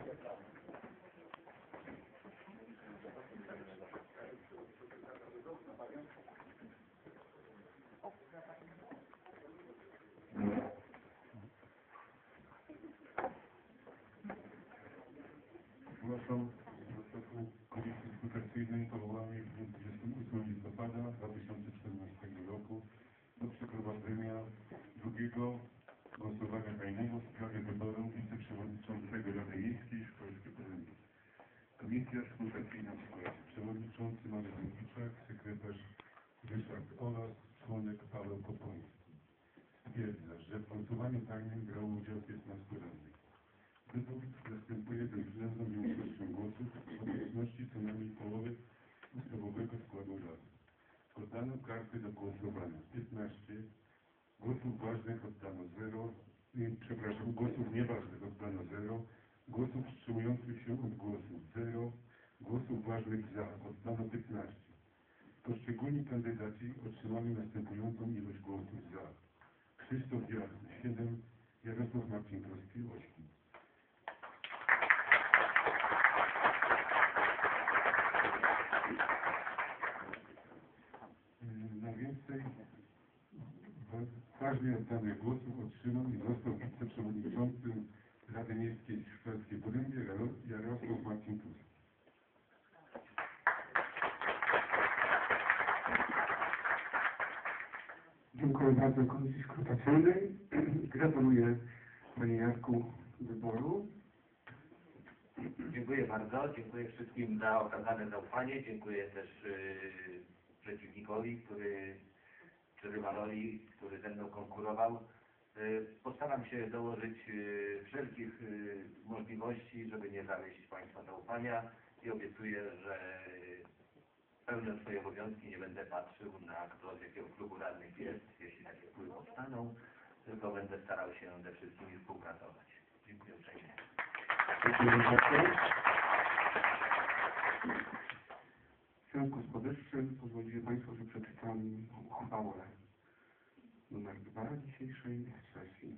Zgłaszam protokoł Komisji Rekrutacyjnej powołanej w dniu 28 listopada 2014 roku do przeprowadzenia drugiego głosowania tajnego w sprawie wyboru wiceprzewodniczącego Rady Miejskiej Szklarskiej Porębie. Komisja Rekrutacyjna w składzie przewodniczący Marek Wójciczak, sekretarz Ryszard Olas, członek Paweł Popoński. Stwierdza, że w głosowaniu tajnym brało udział 15 radnych. Wybór następuje bezwzględną większością głosów w obecności co najmniej połowy ustawowego składu rady. Oddano karty do głosowania 15, głosów ważnych oddano 0, głosów nieważnych oddano 0, głosów wstrzymujących się od głosów 0, głosów ważnych za oddano 15. Poszczególni kandydaci otrzymali następującą ilość głosów za: Krzysztof Jasny 7, Jarosław Marcinkowski 8. Najwięcej ważnie oddanych głosów otrzymał i został wiceprzewodniczącym Rady Miejskiej Szklarskiej Porębie Jarosław Marcinkowski. Dziękuję bardzo Komisji Rekrutacyjnej. Gratuluję Panie Jarku wyboru. Dziękuję bardzo. Dziękuję wszystkim za okazane zaufanie. Dziękuję też przeciwnikowi, czy rywalowi, który ze mną konkurował. Postaram się dołożyć wszelkich możliwości, żeby nie zawieść Państwa zaufania i obiecuję, że pełnię swoje obowiązki, nie będę patrzył na kto z jakiego klubu radnych jest, jeśli takie wpływy powstaną, tylko będę starał się ze wszystkimi współpracować. Dziękuję uprzejmie. Dziękuję bardzo. W związku z powyższym pozwolicie Państwo, że przeczytam uchwałę numer 2 dzisiejszej sesji.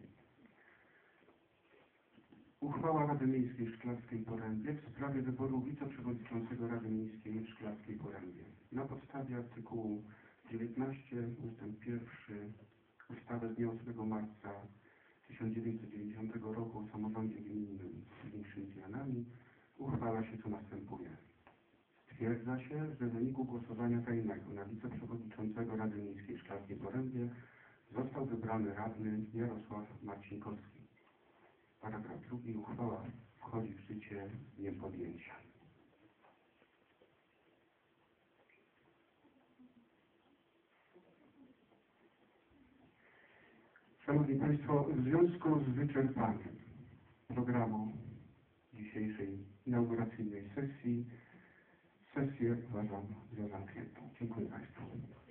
Uchwała Rady Miejskiej Szklarskiej Porębie w sprawie wyboru wiceprzewodniczącego Rady Miejskiej w Szklarskiej Porębie. Na podstawie artykułu 19 ust. 1 ustawy z dnia 8 marca 1990 roku o samorządzie gminnym z dzisiejszymi zmianami uchwala się co następuje. Stwierdza się, że w wyniku głosowania tajnego na wiceprzewodniczącego Rady Miejskiej Szklarskiej Porębie został wybrany radny Jarosław Marcinkowski. Paragraf 2. Uchwała wchodzi w życie z dniem podjęcia. Szanowni Państwo, w związku z wyczerpaniem programu dzisiejszej inauguracyjnej sesji, sesję uważam za zamkniętą. Dziękuję Państwu.